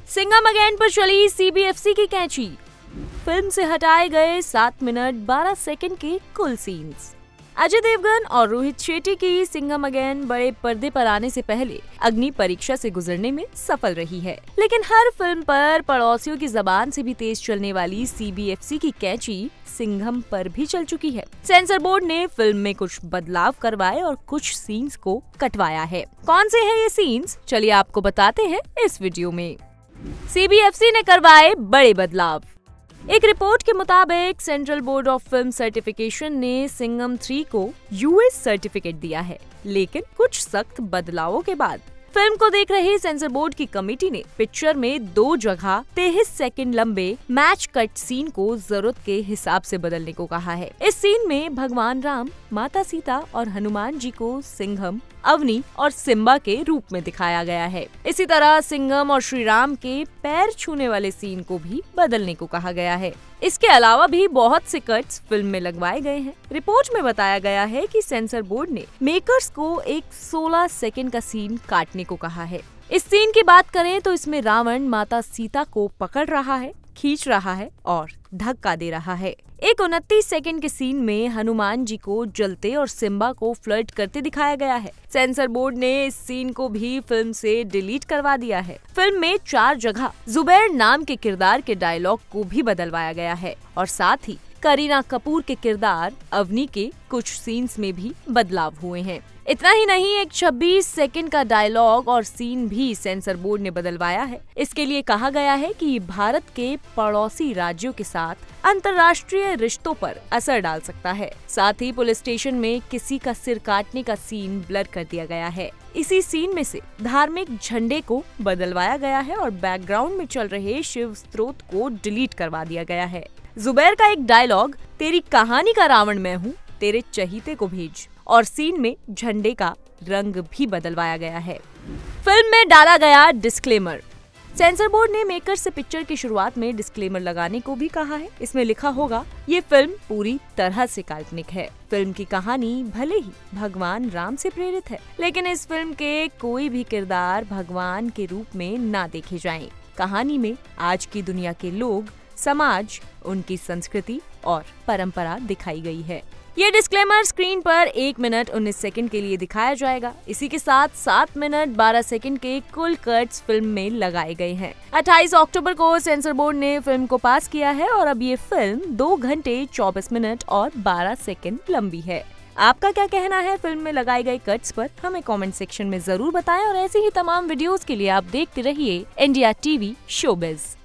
Singham again पर चली CBFC की कैंची। फिल्म से हटाए गए 7 मिनट 12 सेकंड के कुल सीन्स। अजय देवगन और रोहित शेट्टी की सिंघम अगेन बड़े पर्दे पर आने से पहले अग्नि परीक्षा से गुजरने में सफल रही है, लेकिन हर फिल्म पर पड़ोसियों की जबान से भी तेज चलने वाली सीबीएफसी की कैंची सिंघम पर भी चल चुकी है। सेंसर बोर्ड ने फिल्म में कुछ बदलाव करवाए और कुछ सीन्स को कटवाया है। कौन से हैं ये सीन्स, चलिए आपको बताते हैं इस वीडियो में। सीबीएफसी ने करवाए बड़े बदलाव। एक रिपोर्ट के मुताबिक central board of film certification ने सिंघम 3 को यूएस सर्टिफिकेट दिया है, लेकिन कुछ सख्त बदलावों के बाद फिल्म को देख रही सेंसर बोर्ड की कमेटी ने पिक्चर में 2 जगह 23 सेकंड लंबे मैच कट सीन को जरूरत के हिसाब से बदलने को कहा है। इस सीन में भगवान राम, माता सीता और हनुमान जी को सिंघम, अवनी और सिम्बा के रूप में दिखाया गया है। इसी तरह सिंघम और श्री राम के पैर छूने वाले सीन को भी बदलने को कहा गया है। इसके अलावा भी बहुत से कट्स फिल्म में लगवाए गए हैं। रिपोर्ट में बताया गया है कि सेंसर बोर्ड ने मेकर्स को एक 16 सेकंड का सीन काटने को कहा है। इस सीन की बात करें तो इसमें रावण माता सीता को पकड़ रहा है, खींच रहा है और धक्का दे रहा है। एक 29 सेकंड के सीन में हनुमान जी को जलते और सिम्बा को फ्लर्ट करते दिखाया गया है। सेंसर बोर्ड ने इस सीन को भी फिल्म से डिलीट करवा दिया है। फिल्म में 4 जगह जुबैर नाम के किरदार के डायलॉग को भी बदलवाया गया है और साथ ही करीना कपूर के किरदार अवनी के कुछ सीन्स में भी बदलाव हुए हैं। इतना ही नहीं, एक 26 सेकंड का डायलॉग और सीन भी सेंसर बोर्ड ने बदलवाया है। इसके लिए कहा गया है कि भारत के पड़ोसी राज्यों के साथ अंतर्राष्ट्रीय रिश्तों पर असर डाल सकता है। साथ ही पुलिस स्टेशन में किसी का सिर काटने का सीन ब्लर कर दिया गया है। इसी सीन में से धार्मिक झंडे को बदलवाया गया है और बैकग्राउंड में चल रहे शिव स्तोत्र को डिलीट करवा दिया गया है। जुबैर का एक डायलॉग, तेरी कहानी का रावण मैं हूँ, तेरे चहीते को भेज, और सीन में झंडे का रंग भी बदलवाया गया है। फिल्म में डाला गया डिस्क्लेमर। सेंसर बोर्ड ने मेकर से पिक्चर की शुरुआत में डिस्क्लेमर लगाने को भी कहा है। इसमें लिखा होगा, ये फिल्म पूरी तरह से काल्पनिक है। फिल्म की कहानी भले ही भगवान राम से प्रेरित है, लेकिन इस फिल्म के कोई भी किरदार भगवान के रूप में ना देखे जाएं। कहानी में आज की दुनिया के लोग, समाज, उनकी संस्कृति और परंपरा दिखाई गई है। ये डिस्क्लेमर स्क्रीन पर 1 मिनट 19 सेकंड के लिए दिखाया जाएगा। इसी के साथ 7 मिनट 12 सेकंड के कुल कट्स फिल्म में लगाए गए हैं। 28 अक्टूबर को सेंसर बोर्ड ने फिल्म को पास किया है और अब ये फिल्म 2 घंटे 24 मिनट और 12 सेकंड लंबी है। आपका क्या कहना है फिल्म में लगाए गए कट्स पर, हमें कमेंट सेक्शन में जरूर बताएं और ऐसी ही तमाम वीडियोस के लिए आप देखते रहिए इंडिया टीवी शोबिज।